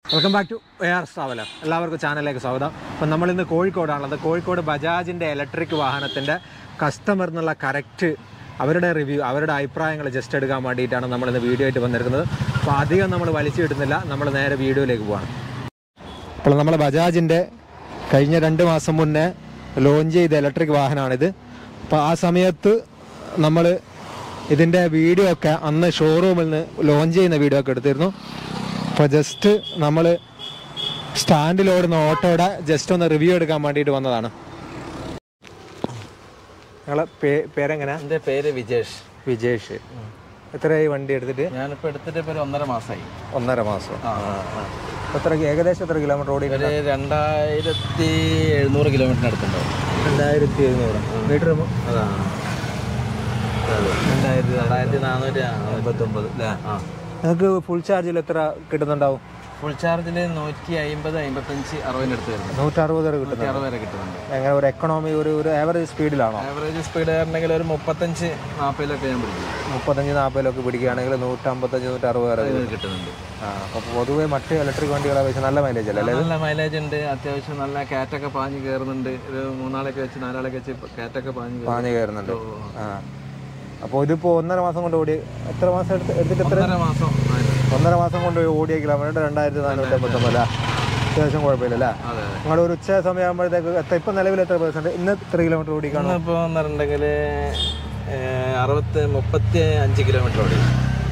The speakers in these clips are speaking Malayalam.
Welcome back to AR traveller. എല്ലാവർക്കും ചാനലിലേക്ക് സ്വാഗതം. അപ്പം നമ്മളിന്ന് കോഴിക്കോടാണുള്ളത്. കോഴിക്കോട് ബജാജിൻ്റെ ഇലക്ട്രിക് വാഹനത്തിൻ്റെ കസ്റ്റമർ എന്നുള്ള കറക്റ്റ് അവരുടെ റിവ്യൂ, അവരുടെ അഭിപ്രായങ്ങൾ ജസ്റ്റ് എടുക്കാൻ വേണ്ടിയിട്ടാണ് നമ്മളിന്ന് വീഡിയോ ആയിട്ട് വന്നിരിക്കുന്നത്. അപ്പോൾ അധികം നമ്മൾ വലിച്ചു കിട്ടുന്നില്ല, നമ്മൾ നേരെ വീഡിയോയിലേക്ക് പോവാണ്. അപ്പോൾ നമ്മൾ ബജാജിൻ്റെ കഴിഞ്ഞ 2 മാസം മുന്നേ ലോഞ്ച് ചെയ്ത ഇലക്ട്രിക് വാഹനമാണിത്. അപ്പോൾ ആ സമയത്ത് നമ്മൾ ഇതിൻ്റെ വീഡിയോ ഒക്കെ അന്ന് ഷോറൂമിൽ നിന്ന് ലോഞ്ച് ചെയ്യുന്ന വീഡിയോ ഒക്കെ എടുത്തിരുന്നു. അപ്പോൾ ജസ്റ്റ് നമ്മൾ സ്റ്റാൻഡിലോടുന്ന ഓട്ടോയുടെ ജസ്റ്റ് ഒന്ന് റിവ്യൂ എടുക്കാൻ വേണ്ടിയിട്ട് വന്നതാണ്. നിങ്ങളെ പേരെങ്ങനെ? എൻ്റെ പേര് വിജേഷ്. വിജേഷ്. എത്രയായി വണ്ടി എടുത്തിട്ട്? ഞാനിപ്പോൾ എടുത്തിട്ട് ഇപ്പോൾ 1.5 മാസമായി. 1.5 മാസം. ഏകദേശം എത്ര കിലോമീറ്റർ ഓടി? 2700 കിലോമീറ്ററിന് അടുത്തുണ്ടാവും. 2700 മീറ്റർ. അതാണ് 2459 അല്ലേ? ആ. നിങ്ങൾക്ക് ഫുൾ ചാർജിൽ എത്ര കിട്ടുന്നുണ്ടാവും? ഫുൾ ചാർജിൽ 150, 55, 60 അടുത്ത് വരുന്നത്. 160 വരെ കിട്ടുന്നുണ്ട്. 160 വരെ കിട്ടുന്നുണ്ട്. എങ്ങനെ ഒരു എക്കണോമി, ഒരു ആവറേജ് സ്പീഡിലാണോ? ആവറേജ് സ്പീഡ് ആയിരുന്നെങ്കിൽ ഒരു 35-40 ഞാൻ പിടിക്കും. 35-40 പിടിക്കുകയാണെങ്കിൽ 155-160 വരെ കിട്ടുന്നുണ്ട്. അപ്പോൾ പൊതുവെ മറ്റ് ഇലക്ട്രിക് വണ്ടികളെ വെച്ച് നല്ല മൈലേജ് അല്ലേ? നല്ല മൈലേജ് ഉണ്ട്. അത്യാവശ്യം നല്ല കാറ്റൊക്കെ പാഞ്ഞ് കയറുന്നുണ്ട്. ഒരു 3 വെച്ച് 4 വെച്ച് കാറ്റൊക്കെ പാഞ്ഞ് കയറുന്നുണ്ട്. അപ്പോൾ ഇതിപ്പോൾ 1.5 മാസം കൊണ്ട് ഓടി, എത്ര മാസം എടുത്തിട്ട്? 1.5 മാസം കൊണ്ട് ഓടിയ കിലോമീറ്റർ 2459. അത്യാവശ്യം കുഴപ്പമില്ലല്ലേ? നിങ്ങളൊരു ഉച്ച സമയമാകുമ്പോഴത്തേക്ക് ഇപ്പം നിലവിൽ എത്ര %? ഇന്ന് എത്ര കിലോമീറ്റർ ഓടിക്കണം? ഇപ്പോൾ വന്നിട്ടുണ്ടെങ്കിൽ 35 കിലോമീറ്റർ ഓടി.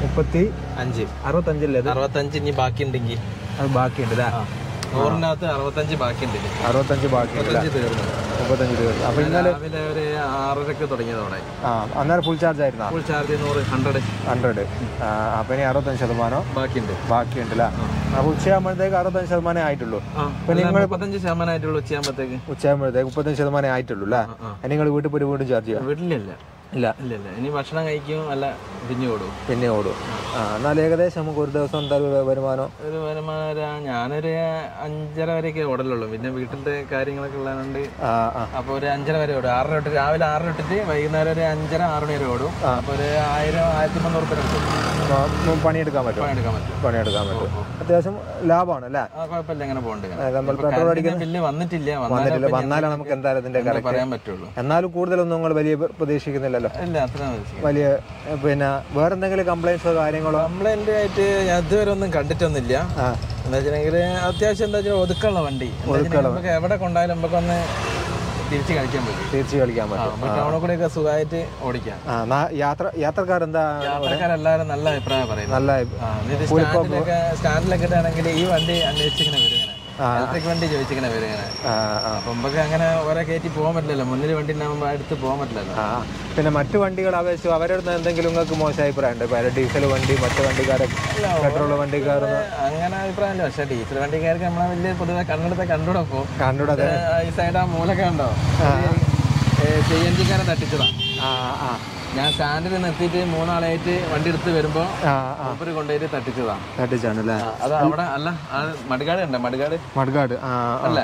65 ഇനി ബാക്കിയുണ്ടെങ്കിൽ അത് ബാക്കിയുണ്ട് അല്ലേ? 100-നകത്ത് 65 ബാക്കിയുണ്ട്. 65 ബാക്കിയുണ്ട്. 35 തീർന്നു. അപ്പോൾ ഇന്നലെ രാവിലെ ഒരു 6:30 തുടങ്ങിയതോടെ. അന്നേരം ഫുൾ ചാർജ് ആയിരുന്നോ? Full charge 100. അപ്പോൾ ഇനി 65% ബാക്കിയുണ്ട് അല്ലേ? അപ്പോൾ ഉച്ചയാകുമ്പോഴത്തേക്ക് 65% ആയിട്ടുള്ളൂ. അപ്പോൾ നിങ്ങൾ 35% ആയിട്ടുള്ളൂ. ഉച്ചയാകുമ്പോഴത്തേക്ക് 35% ആയിട്ടുള്ളൂ അല്ലേ? നിങ്ങൾ വീട്ടിൽ പോയി വീണ്ടും ചാർജ് ചെയ്യാം? വീട്ടിലില്ല. ഇല്ല. ഇനി ഭക്ഷണം കഴിക്കും, അല്ല പിന്നെ ഓടും. എന്നാൽ ഏകദേശം നമുക്ക് ഒരു ദിവസം എന്താ വരുമാനം? ഞാനൊരു 5:30 വരെയൊക്കെ ഓടലുള്ളൂ. പിന്നെ വീട്ടിന്റെ കാര്യങ്ങളൊക്കെ ഉള്ളതുകൊണ്ട് അപ്പൊ ഒരു 5:30 വരെ ഓടും. 6 തൊട്ട് രാവിലെ 6 തൊട്ടിട്ട് വൈകുന്നേരം ഒരു 5:30-6 മണി വരെ ഓടും. അപ്പൊ ഒരു 1000-1300 പണിയെടുക്കാൻ പറ്റും. അത്യാവശ്യം ലാഭമാണ് അല്ലേ? കുഴപ്പമില്ല, ഇങ്ങനെ പോകുന്നുണ്ട്. നമ്മൾ പെട്രോൾ അടിക്കുന്ന ബില്ല് വന്നിട്ടില്ല. വന്നാലാണ് നമുക്ക് എന്തായാലും ഇതിന്റെ പറയാൻ പറ്റുള്ളൂ. എന്നാലും കൂടുതലൊന്നും നിങ്ങൾ വലിയ പ്രതീക്ഷിക്കുന്നില്ല? വലിയ പിന്നെ വേറെന്തെങ്കിലും കംപ്ലൈന്റ്സോ കാര്യങ്ങളോ? കംപ്ലൈന്റ് ആയിട്ട് ഞാൻ ഇതുവരെ ഒന്നും കണ്ടിട്ടൊന്നുമില്ല. എന്താ വെച്ചിട്ടുണ്ടെങ്കിൽ അത്യാവശ്യം എന്താ വെച്ചാൽ ഒതുക്കമുള്ള വണ്ടി. നമുക്ക് എവിടെ കൊണ്ടായാലും നമുക്കൊന്ന് തിരിച്ച് കളിക്കാൻ പറ്റും. ടൗണിൽ കൂടെ ഒക്കെ സുഖമായിട്ട് ഓടിക്കാം. യാത്രക്കാരെല്ലാവരും നല്ല അഭിപ്രായം പറയുന്നത്. സ്റ്റാൻഡിലൊക്കെ ആണെങ്കിൽ ഈ വണ്ടി അന്വേഷിച്ചിങ്ങനെ വരും. ഇലക്ട്രിക് വണ്ടി ചോദിച്ചിങ്ങനെ വരും. അപ്പൊ നമുക്ക് അങ്ങനെ ഓരോ കയറ്റി പോകാൻ പറ്റില്ലല്ലോ. മുന്നിൽ വണ്ടി ഉണ്ടാകുമ്പോൾ അടുത്ത് പോകാൻ പറ്റില്ലല്ലോ. പിന്നെ മറ്റു വണ്ടികൾ അപേക്ഷിച്ച് അവരുടെ എന്തെങ്കിലും നിങ്ങൾക്ക് മോശം അഭിപ്രായം ഉണ്ട്? ഡീസൽ വണ്ടി, മറ്റു വണ്ടിക്കാരെ പെട്രോൾ വണ്ടിക്കാർ അങ്ങനെ അഭിപ്രായമില്ല. പക്ഷെ ഡീസൽ വണ്ടിക്കാർക്ക് നമ്മളെ വലിയ പൊതുവെ കണ്ടുകൂടാ. ഈ സൈഡ് ആ മൂലൊക്കെ ഉണ്ടോ? CNG കാരൻ തട്ടിച്ചതാ. ഞാൻ സ്റ്റാൻഡിൽ നിർത്തിയിട്ട് 3 ആളായിട്ട് വണ്ടി എടുത്ത് വരുമ്പോ മൂപ്പര് കൊണ്ടുപോയിട്ട് തട്ടിച്ചതാണല്ലേ? അത് അവിടെ അല്ല, മടുകാട് അല്ലേ?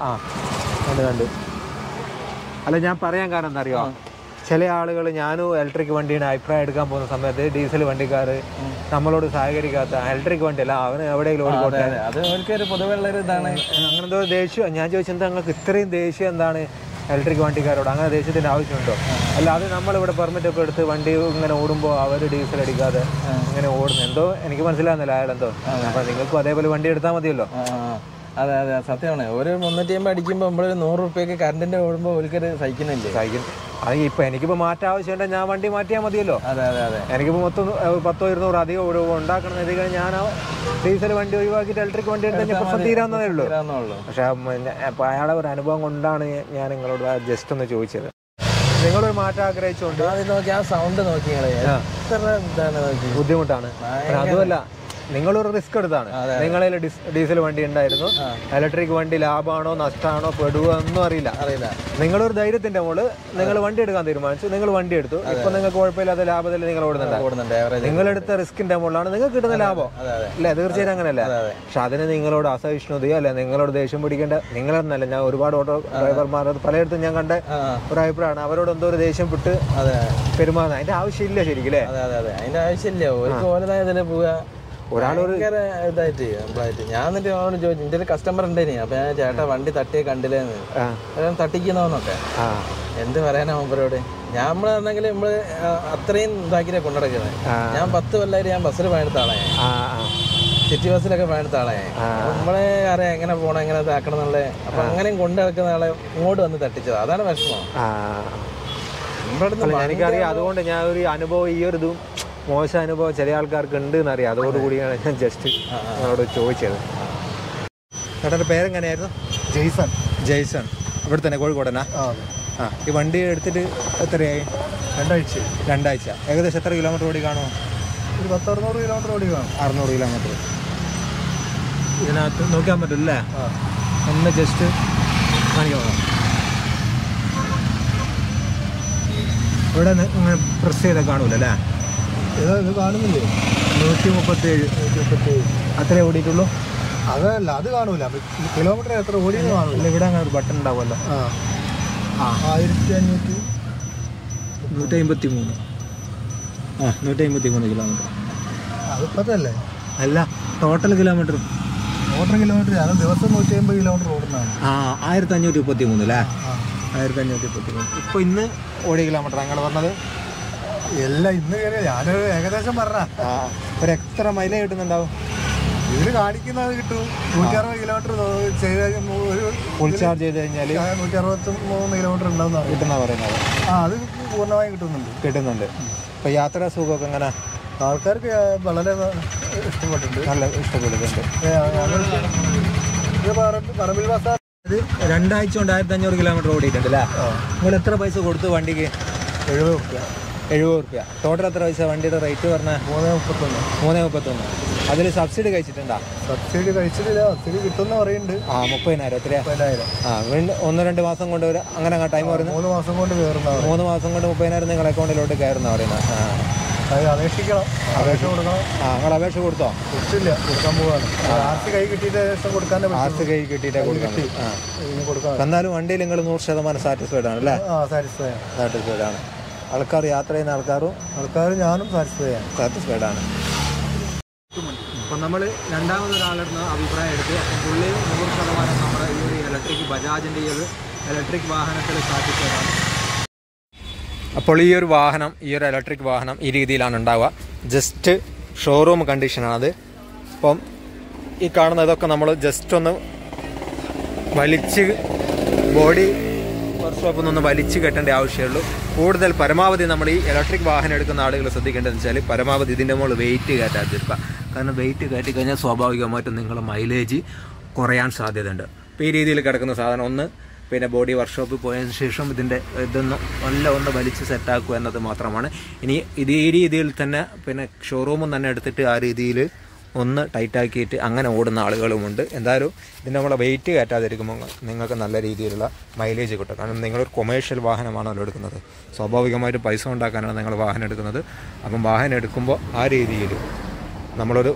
അല്ല, ഞാൻ പറയാൻ കാരണം എന്താ അറിയോ? ചില ആളുകൾ, ഞാനും ഇലക്ട്രിക് വണ്ടിയുടെ അഭിപ്രായം എടുക്കാൻ പോകുന്ന സമയത്ത് ഡീസൽ വണ്ടിക്കാർ നമ്മളോട് സഹകരിക്കാത്ത, ഇലക്ട്രിക് വണ്ടി അല്ല അവന് എവിടെയെങ്കിലും ഓടിക്കോട്ടെ, അത് ഒരു പൊതുവെ ഉള്ളൊരു ഇതാണ്. അങ്ങനത്തെ ഒരു ദേഷ്യം. ഞാൻ ചോദിച്ചെന്താ നിങ്ങൾക്ക് ഇത്രയും ദേഷ്യം എന്താണ് ഇലക്ട്രിക് വണ്ടിക്കാരോട്? അങ്ങനെ ദേഷ്യത്തിൻ്റെ ആവശ്യമുണ്ടോ? അല്ല, അത് നമ്മളിവിടെ പെർമിറ്റ് ഒക്കെ എടുത്ത് വണ്ടി ഇങ്ങനെ ഓടുമ്പോൾ അവർ ഡീസൽ അടിക്കാതെ ഇങ്ങനെ ഓടുന്നു. എന്തോ എനിക്ക് മനസ്സിലാകുന്നില്ല അയാളെന്തോ. അപ്പം നിങ്ങൾക്കും അതേപോലെ വണ്ടി എടുത്താൽ മതിയല്ലോ. അതെ, സത്യമാണ്. ഒരു 350 അടിക്കുമ്പോൾ നമ്മൾ 100 രൂപയ്ക്ക് കറണ്ടിന്റെ ഓടുമ്പോൾ ഒരിക്കലും സഹിക്കുന്നില്ലേ? അത് ഇപ്പം എനിക്കിപ്പോൾ മാറ്റാൻ ആവശ്യമുണ്ടെങ്കിൽ ഞാൻ വണ്ടി മാറ്റിയാൽ മതിയല്ലോ. അതെ. എനിക്കിപ്പോൾ മൊത്തം 1000-200 അധികം ഉണ്ടാക്കണം എന്നുണ്ടെങ്കിൽ ഞാൻ ഡീസൽ വണ്ടി ഒഴിവാക്കിയിട്ട് ഇലക്ട്രിക് വണ്ടി എടുത്ത് പ്രശ്നം തീരാവുന്നതേ ഉള്ളൂ. പക്ഷെ അപ്പോൾ അയാളെ ഒരു അനുഭവം കൊണ്ടാണ് ഞാൻ നിങ്ങളോട് ജസ്റ്റ് ഒന്ന് ചോദിച്ചത്. നിങ്ങളൊരു മാറ്റം ആഗ്രഹിച്ചുകൊണ്ട് നോക്കി ആ സൗണ്ട് നോക്കി ബുദ്ധിമുട്ടാണ്. അതുമല്ല, നിങ്ങളൊരു റിസ്ക് എടുത്താണ്. നിങ്ങളിൽ ഡീസൽ വണ്ടി ഉണ്ടായിരുന്നു. ഇലക്ട്രിക് വണ്ടി ലാഭമാണോ നഷ്ടമാണോ പെടുവോ ഒന്നും അറിയില്ല. നിങ്ങളൊരു ധൈര്യത്തിന്റെ മുകളിൽ നിങ്ങൾ വണ്ടി എടുക്കാൻ തീരുമാനിച്ചു. നിങ്ങൾ വണ്ടി എടുത്തു. ഇപ്പൊ നിങ്ങൾക്ക് കുഴപ്പമില്ലാത്ത ലാഭത്തിൽ നിങ്ങൾ ഓടുന്നുണ്ട്. നിങ്ങളെടുത്ത റിസ്കിന്റെ മുകളിലാണ് നിങ്ങൾക്ക് കിട്ടുന്ന ലാഭം അല്ലെ? തീർച്ചയായും അങ്ങനെയല്ല. പക്ഷെ അതിന് നിങ്ങളോട് അസഹിഷ്ണുതയോ അല്ലെ നിങ്ങളോട് ദേഷ്യം പിടിക്കേണ്ട നിങ്ങളെന്നല്ല. ഞാൻ ഒരുപാട് ഓട്ടോ ഡ്രൈവർമാർ പലയിടത്തും ഞാൻ കണ്ട ഒരു അഭിപ്രായമാണ്. അവരോട് എന്തോ ഒരു ദേഷ്യം വിട്ട് പെരുമാറുന്നത് അതിന്റെ ആവശ്യമില്ല ശരിക്കും അല്ലേ? അതിന്റെ ആവശ്യമില്ല. ഒരു പോകാ ഒരാളൊരു ഇതായിട്ട് നമ്മളായിട്ട് ഞാൻ എന്നിട്ട് അവനോട് ചോദിച്ചു, എൻ്റെ ഒരു കസ്റ്റമർ ഉണ്ടായിനി. അപ്പൊ ഞാൻ ചേട്ടാ വണ്ടി തട്ടിയെ കണ്ടില്ലേന്ന്, തട്ടിക്കുന്നോന്നൊക്കെ എന്ത് പറയാനാ മൂപ്പരോട്. നമ്മളാണെങ്കിൽ നമ്മള് അത്രയും ഇതാക്കിയാ കൊണ്ടുനടക്കുന്നത്. ഞാൻ 10 കൊല്ലമായിട്ട് ഞാൻ ബസ്സിൽ പണിയെടുത്ത ആളെ, സിറ്റി ബസ്സിലൊക്കെ പണിയെടുത്ത ആളെ. നമ്മളെ അറിയാം എങ്ങനെ പോകണം, എങ്ങനെ ഇതാക്കണം എന്നുള്ള. അപ്പൊ അങ്ങനെയും കൊണ്ടു നടക്കുന്ന ആളെ ഇങ്ങോട്ട് വന്ന് തട്ടിച്ചത്, അതാണ് വിഷമം. എനിക്കറിയാം. അതുകൊണ്ട് ഞാൻ ഒരു അനുഭവം, ഈ ഒരു ഇതും മോശം അനുഭവം ചില ആൾക്കാർക്ക് ഉണ്ട് എന്നറിയാം. അതോടുകൂടിയാണ് ഞാൻ ജസ്റ്റ് നിങ്ങളോട് ചോദിച്ചത്. ചേട്ടൻ്റെ പേരെങ്ങനെയായിരുന്നു? ജെയ്സൺ. ജെയ്സൺ. ഇവിടെ തന്നെ കോഴിക്കോടനാ? ഈ വണ്ടി എടുത്തിട്ട് എത്രയായി? 2 ആഴ്ച. ഏകദേശം എത്ര കിലോമീറ്റർ ഓടി കാണുമോ? ഒരു 10-600 കിലോമീറ്റർ ഓടി കാണും. 600 കിലോമീറ്റർ. ഇതിനകത്ത് നോക്കാൻ പറ്റില്ലേ? ഒന്ന് ജസ്റ്റ് കാണിക്കാം. ഇവിടെ പ്രസ് ചെയ്താൽ കാണൂലല്ലേ? ഇത് കാണുന്നില്ലേ? 137 അത്രേ ഓടിയിട്ടുള്ളൂ. അതല്ല, അത് കാണൂല. കിലോമീറ്റർ എത്ര ഓടിയെന്ന് കാണില്ല. ഇവിടെ അങ്ങനെ ഒരു ബട്ടൺ ഉണ്ടാവുമല്ലോ. 1500. 153. 153 കിലോമീറ്റർ. അതിപ്പത്തല്ലേ? അല്ല, ടോട്ടൽ കിലോമീറ്റർ. കിലോമീറ്റർ ഞാൻ ദിവസം 150 കിലോമീറ്റർ ഓടുന്നതാണ്. 1533 അല്ലേ? 1533. ഇപ്പോൾ ഇന്ന് ഓടിയ കിലോമീറ്റർ ഞങ്ങൾ പറഞ്ഞത് എല്ലാം ഇന്ന് കയറിയ. ഞാനൊരു ഏകദേശം പറഞ്ഞ ഒരു എത്ര മൈലേജ് കിട്ടുന്നുണ്ടാവും? ഇതിൽ കാണിക്കുന്നത് കിട്ടും. 160 കിലോമീറ്റർ ചെയ്ത് ഫുൾ ചാർജ് ചെയ്ത് കഴിഞ്ഞാൽ 163 കിലോമീറ്റർ ഉണ്ടാവുന്ന കിട്ടുന്ന പറയുന്നത്. അത് പൂർണ്ണമായും കിട്ടുന്നുണ്ട്. ഇപ്പോൾ യാത്രാ സുഖമൊക്കെ എങ്ങനെ? ആൾക്കാർക്ക് വളരെ ഇഷ്ടപ്പെട്ടിട്ടുണ്ട്. നല്ല ഇഷ്ടപ്പെടുന്നുണ്ട്. പറമ്പിൽ ബസാർ 2 ആഴ്ച കൊണ്ട് 1500 കിലോമീറ്റർ ഓടിയിട്ടുണ്ട് അല്ലേ? നിങ്ങൾ എത്ര പൈസ കൊടുത്തു വണ്ടിക്ക്? 70 രൂപ. ടോട്ടൽ എത്ര പൈസ വണ്ടിയുടെ റേറ്റ് പറഞ്ഞാൽ? 331. അതിൽ സബ്സിഡി കഴിച്ചിട്ടുണ്ടോ? സബ്സിഡി കഴിച്ചിട്ടില്ല. സബ്സിഡി കിട്ടുമെന്ന് പറയുന്നുണ്ട്. 30,000. എത്രയാ? 30,000. 1-2 മാസം കൊണ്ട് അങ്ങനെ ടൈം പറയുന്നത്? 3 മാസം കൊണ്ട് കയറുന്ന. 3 മാസം കൊണ്ട് 30,000 നിങ്ങൾ അക്കൗണ്ടിലോട്ട് കയറുന്ന പറയുന്നത്. അപേക്ഷിക്കണം, അപേക്ഷ കൊടുക്കണം. നിങ്ങൾ അപേക്ഷ കൊടുത്തോ? കൊടുത്തില്ല, കൊടുക്കാൻ പോവാണ്. RC കൈ കിട്ടിയിട്ട് ശേഷം കൊടുക്കാൻ. RC കൈ കിട്ടിയിട്ടേ കൊടുക്കാം. എന്നാലും വണ്ടിയിൽ നിങ്ങൾ 100% സാറ്റിസ്ഫൈഡ് ആണ് അല്ലേ? സാറ്റിസ്ഫൈഡ് ആണ്. ആൾക്കാർ യാത്ര ചെയ്യുന്ന ആൾക്കാർ ഞാനും സാറ്റിസ്ഫൈഡ് ആണ്. അപ്പം നമ്മൾ രണ്ടാമതൊരാളുടെ അഭിപ്രായം എടുത്ത് പുള്ളി 100% നമ്മുടെ ഈ ഒരു ഇലക്ട്രിക് ബജാജിൻ്റെ ഈ ഒരു ഇലക്ട്രിക് വാഹനത്തിൽ സാറ്റിസ്ഫൈഡ് ആണ്. അപ്പോൾ ഈ ഒരു ഇലക്ട്രിക് വാഹനം ഈ രീതിയിലാണ് ഉണ്ടാവുക. ജസ്റ്റ് ഷോറൂം കണ്ടീഷനാണത്. അപ്പം ഈ കാണുന്ന ഇതൊക്കെ നമ്മൾ ജസ്റ്റ് ഒന്ന് വലിച്ച് ബോഡി വർക്ക്ഷോപ്പിൽ നിന്ന് വലിച്ചു കെട്ടേണ്ട ആവശ്യമുള്ളൂ. കൂടുതൽ പരമാവധി നമ്മൾ ഈ ഇലക്ട്രിക് വാഹനം എടുക്കുന്ന ആളുകൾ ശ്രദ്ധിക്കേണ്ടതെന്ന് വെച്ചാൽ പരമാവധി ഇതിൻ്റെ മുകളിൽ വെയിറ്റ് കയറ്റാതിരിക്കുക. കാരണം വെയിറ്റ് കയറ്റി കഴിഞ്ഞാൽ സ്വാഭാവികമായിട്ടും നിങ്ങളുടെ മൈലേജ് കുറയാൻ സാധ്യതയുണ്ട്. അപ്പോൾ ഈ രീതിയിൽ കിടക്കുന്ന സാധനം ഒന്ന് പിന്നെ ബോഡി വർക്ക്ഷോപ്പിൽ പോയതിന് ശേഷം ഇതൊന്ന് ഒന്ന് വലിച്ച് സെറ്റാക്കുക എന്നത് മാത്രമാണ്. ഇനി ഇത് ഈ രീതിയിൽ തന്നെ പിന്നെ ഷോറൂമിൽ തന്നെ എടുത്തിട്ട് ആ രീതിയിൽ ഒന്ന് ടൈറ്റാക്കിയിട്ട് അങ്ങനെ ഓടുന്ന ആളുകളുമുണ്ട്. എന്തായാലും ഇതിൻ്റെ നമ്മളെ വെയിറ്റ് കയറ്റാതിരിക്കുമ്പോൾ നിങ്ങൾക്ക് നല്ല രീതിയിലുള്ള മൈലേജ് കിട്ടും. കാരണം നിങ്ങളൊരു കൊമേഴ്ഷ്യൽ വാഹനമാണല്ലോ എടുക്കുന്നത്. സ്വാഭാവികമായിട്ട് പൈസ ഉണ്ടാക്കാനാണ് നിങ്ങൾ വാഹനം എടുക്കുന്നത്. അപ്പം വാഹനം എടുക്കുമ്പോൾ ആ രീതിയിൽ നമ്മളൊരു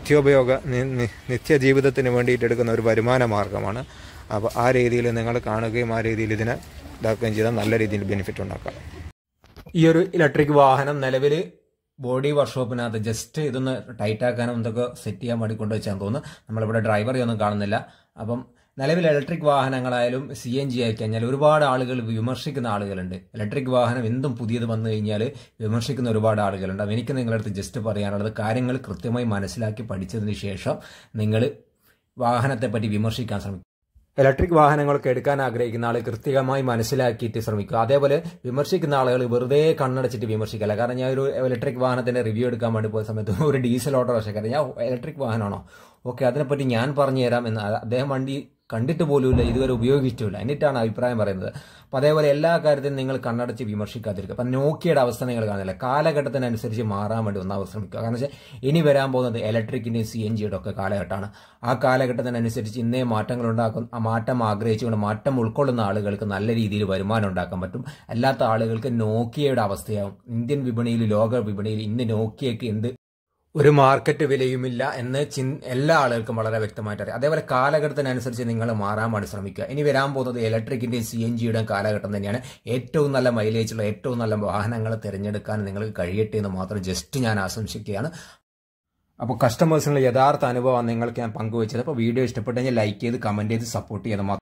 നിത്യജീവിതത്തിന് വേണ്ടിയിട്ട് എടുക്കുന്ന ഒരു വരുമാന മാർഗ്ഗമാണ്. അപ്പോൾ ആ രീതിയിൽ നിങ്ങൾ കാണുകയും ആ രീതിയിൽ ഇതിനെ ഇതാക്കുകയും ചെയ്താൽ നല്ല രീതിയിൽ ബെനിഫിറ്റ് ഉണ്ടാക്കാം. ഈ ഒരു ഇലക്ട്രിക് വാഹനം നിലവിൽ ബോഡി വർക്ക്ഷോപ്പിനകത്ത് ജസ്റ്റ് ഇതൊന്ന് ടൈറ്റാക്കാനും എന്തൊക്കെ സെറ്റ് ചെയ്യാൻ വേണ്ടി കൊണ്ടുവച്ചാൽ തോന്നുന്നു. നമ്മളിവിടെ ഡ്രൈവറെ ഒന്നും കാണുന്നില്ല. അപ്പം നിലവിൽ ഇലക്ട്രിക് വാഹനങ്ങളായാലും CNG ആയി കഴിഞ്ഞാൽ ഒരുപാട് ആളുകൾ വിമർശിക്കുന്ന ആളുകളുണ്ട്. ഇലക്ട്രിക് വാഹനം എന്തും പുതിയത് വന്നു കഴിഞ്ഞാൽ വിമർശിക്കുന്ന ഒരുപാട് ആളുകളുണ്ട്. അപ്പോൾ എനിക്ക് നിങ്ങളുടെ അടുത്ത് ജസ്റ്റ് പറയാനുള്ളത് കാര്യങ്ങൾ കൃത്യമായി മനസ്സിലാക്കി പഠിച്ചതിന് ശേഷം നിങ്ങൾ വാഹനത്തെപ്പറ്റി വിമർശിക്കാൻ ശ്രമിക്കും. ഇലക്ട്രിക് വാഹനങ്ങളൊക്കെ എടുക്കാൻ ആഗ്രഹിക്കുന്ന ആൾ കൃത്യമായി മനസ്സിലാക്കിയിട്ട് ശ്രമിക്കുക. അതേപോലെ വിമർശിക്കുന്ന ആളുകൾ വെറുതെ കണ്ണടച്ചിട്ട് വിമർശിക്കില്ല. കാരണം ഞാൻ ഒരു ഇലക്ട്രിക് വാഹനത്തിന്റെ റിവ്യൂ എടുക്കാൻ വേണ്ടി പോയ സമയത്ത് ഒരു ഡീസൽ ഓട്ടോറിക്ഷക്കാരൻ ഞാൻ ഇലക്ട്രിക് വാഹനമാണോ ഓക്കെ അതിനെപ്പറ്റി ഞാൻ പറഞ്ഞു തരാം എന്ന് അദ്ദേഹം വണ്ടി കണ്ടിട്ട് പോലുമില്ല, ഇതുവരെ ഉപയോഗിച്ചിട്ടില്ല, എന്നിട്ടാണ് അഭിപ്രായം പറയുന്നത്. അപ്പോൾ അതേപോലെ എല്ലാ കാര്യത്തിലും നിങ്ങൾ കണ്ണടച്ച് വിമർശിക്കാതിരിക്കുക. അപ്പം നോക്കിയുടെ അവസ്ഥ നിങ്ങൾ കാണുന്നില്ല, കാലഘട്ടത്തിനനുസരിച്ച് മാറാൻ വേണ്ടി ഒന്നാമത് ശ്രമിക്കുക. കാരണം വെച്ചാൽ ഇനി വരാൻ പോകുന്നത് ഇലക്ട്രിക്കിൻ്റെയും CNGയുടെ ഒക്കെ കാലഘട്ടമാണ്. ആ കാലഘട്ടത്തിനനുസരിച്ച് ഇന്നേ മാറ്റങ്ങൾ ഉണ്ടാക്കും. ആ മാറ്റം ആഗ്രഹിച്ചുകൊണ്ട് മാറ്റം ഉൾക്കൊള്ളുന്ന ആളുകൾക്ക് നല്ല രീതിയിൽ വരുമാനം ഉണ്ടാക്കാൻ പറ്റും. അല്ലാത്ത ആളുകൾക്ക് നോക്കിയയുടെ അവസ്ഥയാവും. ഇന്ത്യൻ വിപണിയിൽ ലോക വിപണിയിൽ ഇന്ന് നോക്കിയയ്ക്ക് എന്ത് ഒരു മാർക്കറ്റ് വിലയുമില്ല എന്ന് എല്ലാ ആളുകൾക്കും വളരെ വ്യക്തമായിട്ട് അറിയാം. അതേപോലെ കാലഘട്ടത്തിനനുസരിച്ച് നിങ്ങൾ മാറാൻ വേണ്ടി ശ്രമിക്കുക. ഇനി വരാൻ പോകുന്നത് ഇലക്ട്രിക്കിന്റെയും CNGയുടെയും കാലഘട്ടം തന്നെയാണ്. ഏറ്റവും നല്ല മൈലേജുള്ള ഏറ്റവും നല്ല വാഹനങ്ങൾ തിരഞ്ഞെടുക്കാൻ നിങ്ങൾക്ക് കഴിയട്ടെ എന്ന് മാത്രം ജസ്റ്റ് ഞാൻ ആശംസിക്കുകയാണ്. അപ്പോൾ കസ്റ്റമേഴ്സിനുള്ള യഥാർത്ഥ അനുഭവമാണ് നിങ്ങൾക്ക് ഞാൻ പങ്കുവച്ചത്. അപ്പോൾ വീഡിയോ ഇഷ്ടപ്പെട്ടെങ്കിൽ ലൈക്ക് ചെയ്ത് കമൻറ്റ് ചെയ്ത് സപ്പോർട്ട് ചെയ്ത്